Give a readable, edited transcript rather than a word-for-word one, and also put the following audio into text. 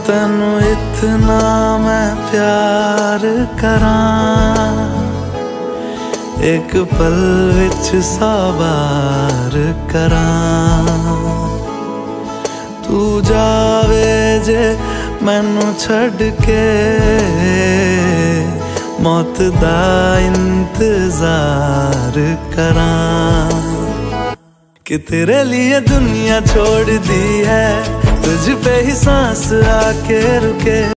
तैनू इतना मैं प्यार करां, एक पल विच 100 बार करां। तू जावे जे मैनू छड़ के, मौत दा इंतजार करां। कि तेरे लिए दुनिया छोड़ दी है, तुझ पे ही सांस आके रुके।